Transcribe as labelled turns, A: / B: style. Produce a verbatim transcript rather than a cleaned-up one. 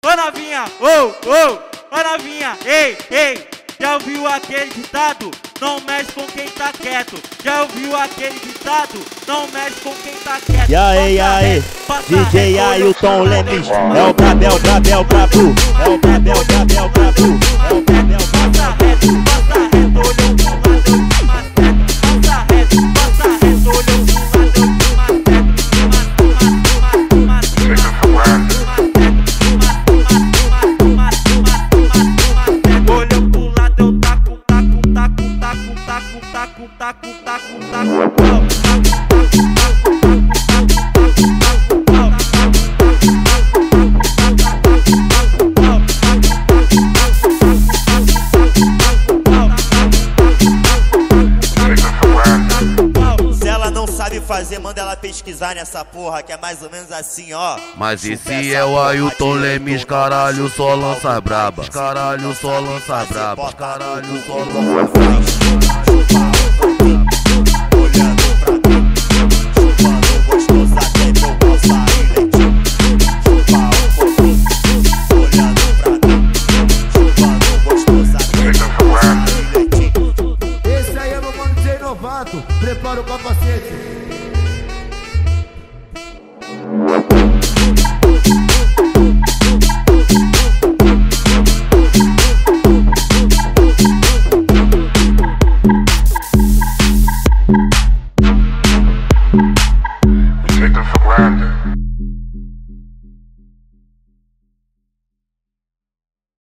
A: Ô novinha, ô, ô, ô novinha, ei, ei. Já ouviu aquele ditado? Não mexe com quem tá quieto. Já ouviu aquele ditado? Não mexe com quem tá quieto.
B: E aí, e aí, D J Ailton Lemes. É o Brabel, Brabel, Brabu. É o Brabel, Brabel, Brabu. É o Brabel,
A: passa reto, passa reto, olhou pro lado, passa reto, passa reto, olhou pro taco, taco, taco, taco,
B: se ela não sabe fazer, manda ela pesquisar nessa porra, que é mais ou menos assim, ó.
C: Mas esse é o Ailton Lemes, caralho, só lança braba. Caralho, só lança braba. Caralho, só lança braba.
D: Esse aí é meu mano D J Novato, prepara o capacete.